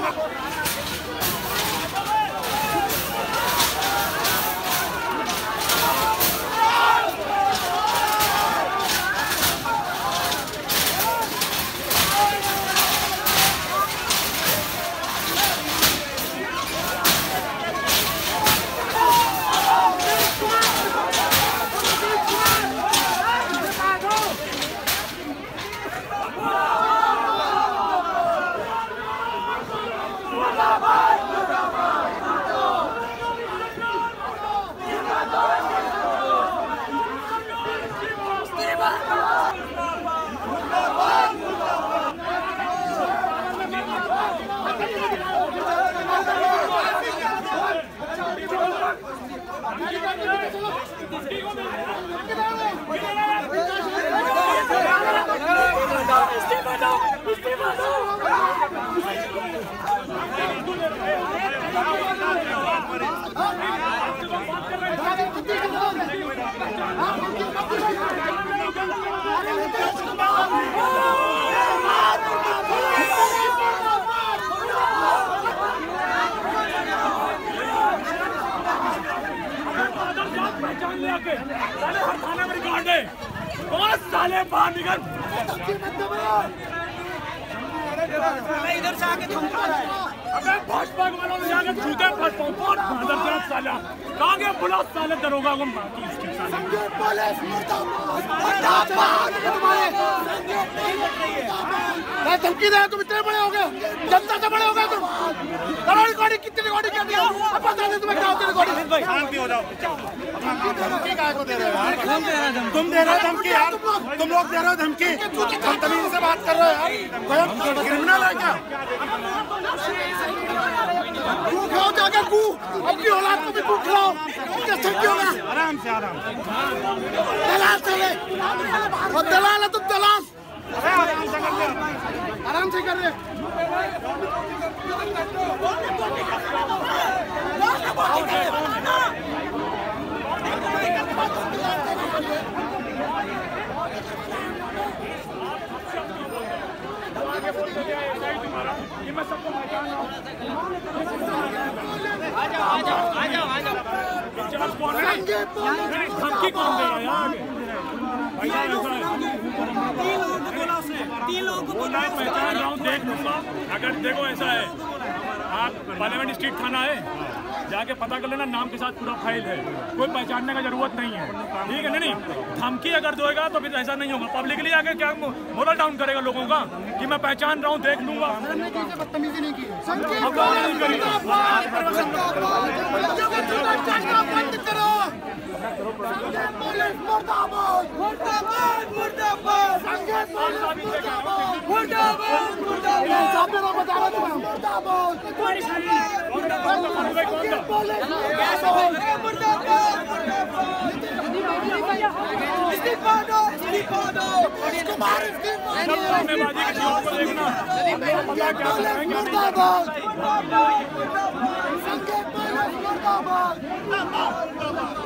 साले बाहर निकल, इधर से आके थमका रहा है। अबे भाजपा वालों ने जाकर जूते फंसता हूँ, बहुत बहादुर साला। कहाँ गया बुला साले दरोगा को मारती इसके साले। धमकी दे, तुम इतने बड़े हो गए, जनता से बड़े हो गए तुम। करो रिकॉर्डिंग, कितनी रिकॉर्डिंग कर दिया, अब बता दे तुम्हें क्या होती है रिकॉर्डिंग। शांति हो जाओ। धमकी काय को दे रहे हो यार? तुम दे रहे हो धमकी यार, तुम लोग दे रहे हो धमकी। बदतमीजी से बात कर रहे हो यार, कोई क्रिमिनल है क्या? कू खाओ जाकर कू, अपनी औलाद को भी कू खिलाओ। कैसे क्यों होगा? आराम से आराम से। दलाल चले, और दलाल है तुम दलाल। आराम से कर ले, आराम से कर रहे। मैं सबको पहचान रहा हूँ। धमकी कौन दे रहा है यार? तीन लोगों को बोला मैं पहचान रहा हूँ, देख लूंगा। अगर देखो ऐसा है, आप पार्लियामेंट स्ट्रीट थाना है, जाके पता कर लेना, नाम के साथ पूरा फाइल है, कोई पहचानने का जरूरत नहीं है, ठीक है? नहीं धमकी अगर दोएगा तो फिर ऐसा नहीं होगा। पब्लिकली आके क्या मोरल डाउन करेगा लोगों का कि मैं पहचान रहा हूँ, देख लूंगा। बदतमीजी नहीं की। देखना